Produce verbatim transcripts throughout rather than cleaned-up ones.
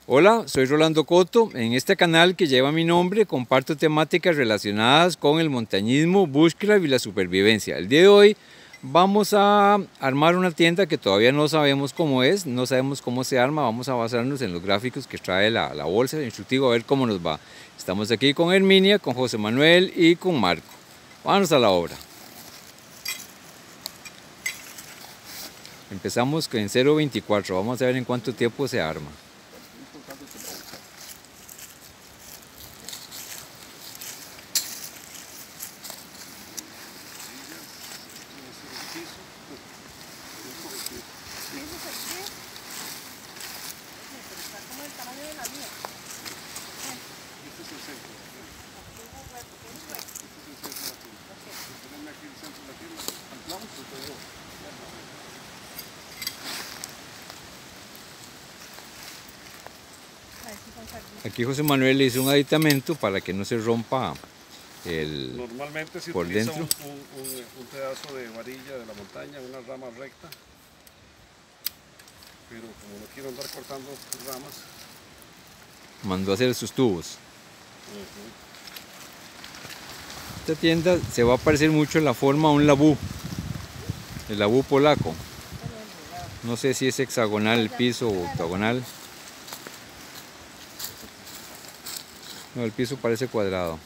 Hola, soy Rolando Coto. En este canal que lleva mi nombre comparto temáticas relacionadas con el montañismo, bushcraft y la supervivencia. El día de hoy vamos a armar una tienda que todavía no sabemos cómo es, no sabemos cómo se arma, vamos a basarnos en los gráficos que trae la, la bolsa de instructivo a ver cómo nos va. Estamos aquí con Herminia, con José Manuel y con Marco. Vámonos a la obra. Empezamos en cero veinticuatro, vamos a ver en cuánto tiempo se arma. Aquí José Manuel le hizo un aditamento para que no se rompa el Normalmente se por utiliza dentro. Un, un, un, un pedazo de varilla de la montaña, una rama recta, pero como no quiero andar cortando ramas, Mandó a hacer sus tubos. Uh-huh. Esta tienda se va a parecer mucho en la forma a un labú, el labú polaco. No sé si es hexagonal el piso o octagonal. No, el piso parece cuadrado.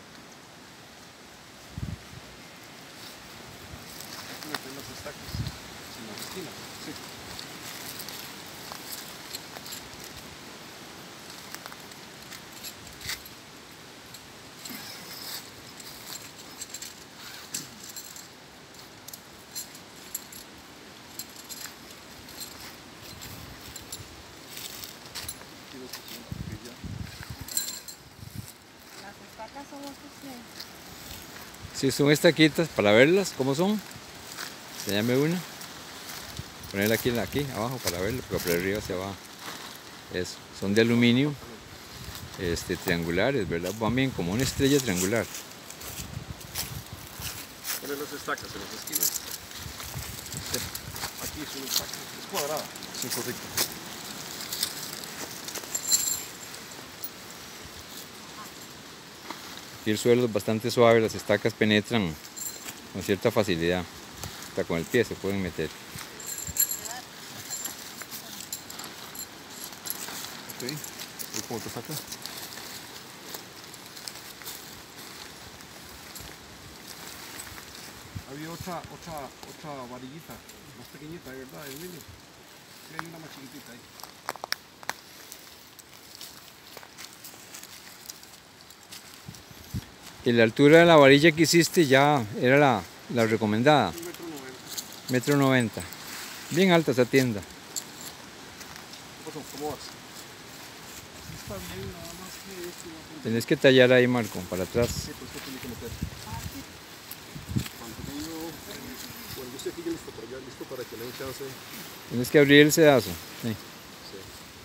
Si sí, son estaquitas para verlas, ¿cómo son? Enséñame una. Ponerla aquí, aquí abajo para verlo, porque por arriba se va. Eso. Son de aluminio, este, triangulares, ¿verdad? Van bien como una estrella triangular. Poner las estacas en las esquinas. Sí. Aquí es una estaca, es cuadrada. Sí, correcto. Aquí el suelo es bastante suave, las estacas penetran con cierta facilidad. Hasta con el pie se pueden meter. Ok, ¿y cómo te saca? Había otra, otra, otra varillita, más pequeñita, de verdad, el niño. Sí, hay una más chiquitita ahí. Y la altura de la varilla que hiciste ya era la, la recomendada. Un metro noventa. Metro noventa. Bien alta esa tienda. ¿Cómo vas? Está bien, nada más que esto. Tenés que tallar ahí, Marco, para atrás. Sí, pues que tiene que meter. Cuando tengo, cuando yo esté aquí ya listo, pero ya listo para que le den chance. Tienes que abrir el sedazo. Sí. Sí.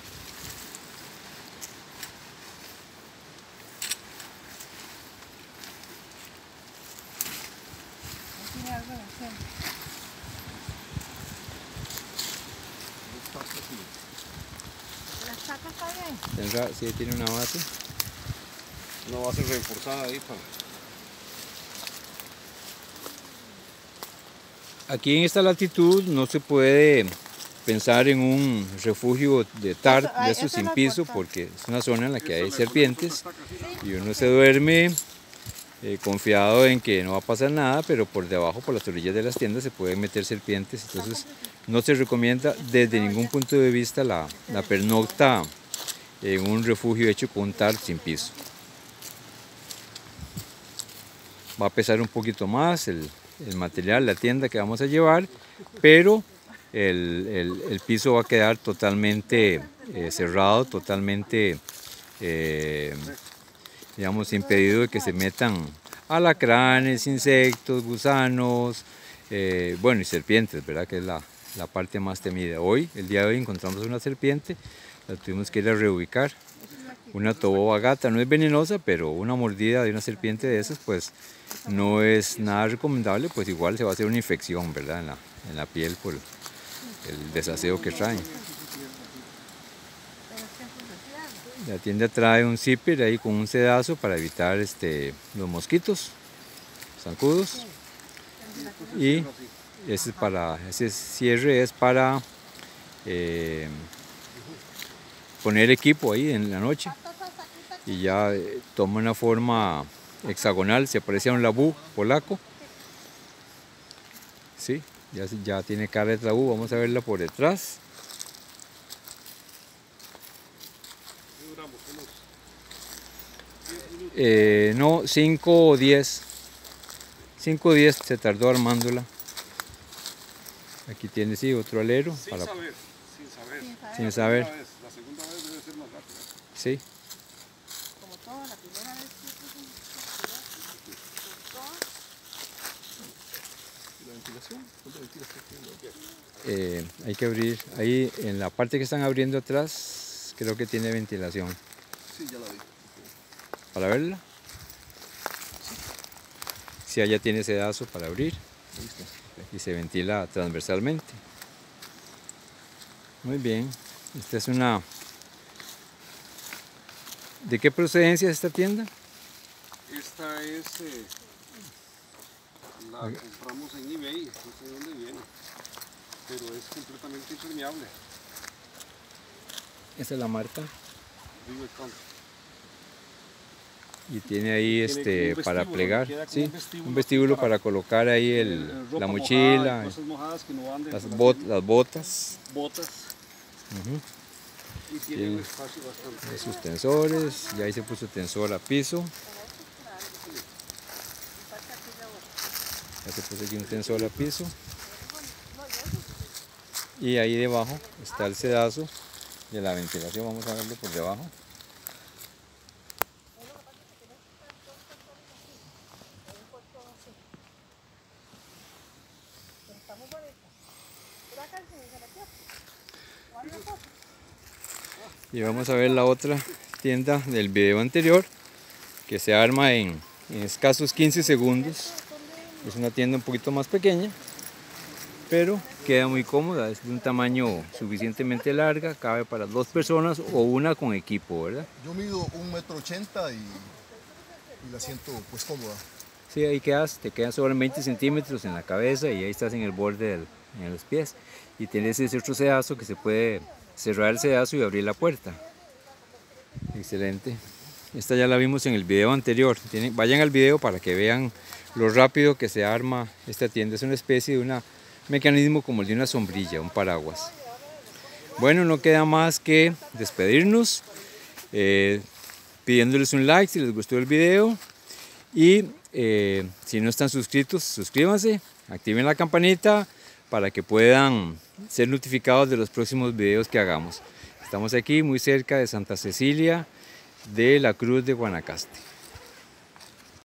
¿La estaca está bien? Sí, tiene una base. Una base reforzada ahí para... Aquí en esta latitud no se puede pensar en un refugio de tar, de eso sin piso, porque es una zona en la que hay serpientes y uno se duerme eh, confiado en que no va a pasar nada, pero por debajo, por las orillas de las tiendas, se pueden meter serpientes. Entonces no se recomienda desde ningún punto de vista la, la pernocta en un refugio hecho con tar sin piso. Va a pesar un poquito más el, el material, la tienda que vamos a llevar, pero el, el, el piso va a quedar totalmente eh, cerrado, totalmente, eh, digamos, impedido de que se metan alacranes, insectos, gusanos, eh, bueno, y serpientes, ¿verdad? Que es la, la parte más temida. Hoy, el día de hoy, encontramos una serpiente, la tuvimos que ir a reubicar. Una toboba gata, no es venenosa, pero una mordida de una serpiente de esas, pues no es nada recomendable, pues igual se va a hacer una infección, ¿verdad? En la, en la piel por el desaseo que traen. La tienda trae un zipper ahí con un sedazo para evitar este, los mosquitos, zancudos. Y ese, es para, ese cierre es para eh, poner equipo ahí en la noche. Y ya eh, toma una forma hexagonal, se parece a un labú polaco. Sí, ya, ya tiene cara de labú, vamos a verla por detrás. Eh, no, cinco o diez. cinco o diez se tardó armándola. Aquí tiene sí otro alero. Sin para, saber, sin saber. Sin saber. La, vez, la segunda vez debe ser más rápida. Sí. Como toda la primera vez que ¿Y la ventilación? ¿Cuánta ventilación tiene? Eh, hay que abrir, ahí en la parte que están abriendo atrás, creo que tiene ventilación. Sí, ya la vi. Para verla. Si allá tiene sedazo para abrir. Listo. Y se ventila transversalmente. Muy bien. Esta es una... ¿De qué procedencia es esta tienda? Esta es... Eh, la compramos en eBay, no sé de dónde viene. Pero es completamente impermeable. Esa es la marca. River Country. Y tiene ahí Tiene este un para vestíbulo, plegar, queda como sí, un vestíbulo un vestíbulo para- para colocar ahí el, Eh, ropa la mojada, mochila, cosas mojadas que no van dentro las, de la bot- tienda, las botas, botas. ujú, Y tiene Y un espacio bastante. sus tensores, y ahí se puso tensor a piso, ya se puso aquí un tensor a piso, y ahí debajo está el sedazo de la ventilación, vamos a verlo por debajo. Y vamos a ver la otra tienda del video anterior, que se arma en, en escasos quince segundos. Es una tienda un poquito más pequeña, pero queda muy cómoda, es de un tamaño suficientemente larga, cabe para dos personas o una con equipo, ¿verdad? Yo mido un metro ochenta y, y la siento pues cómoda. Sí, ahí quedas, te quedan sobre veinte centímetros en la cabeza y ahí estás en el borde del, en los pies. Y tienes ese otro sedazo que se puede cerrar el sedazo y abrir la puerta. Excelente. Esta ya la vimos en el video anterior. Tienen, vayan al video para que vean lo rápido que se arma esta tienda. Es una especie de un mecanismo como el de una sombrilla, un paraguas. Bueno, no queda más que despedirnos, eh, pidiéndoles un like si les gustó el video. Y eh, si no están suscritos, suscríbanse, activen la campanita para que puedan ser notificados de los próximos videos que hagamos. Estamos aquí muy cerca de Santa Cecilia de la Cruz de Guanacaste.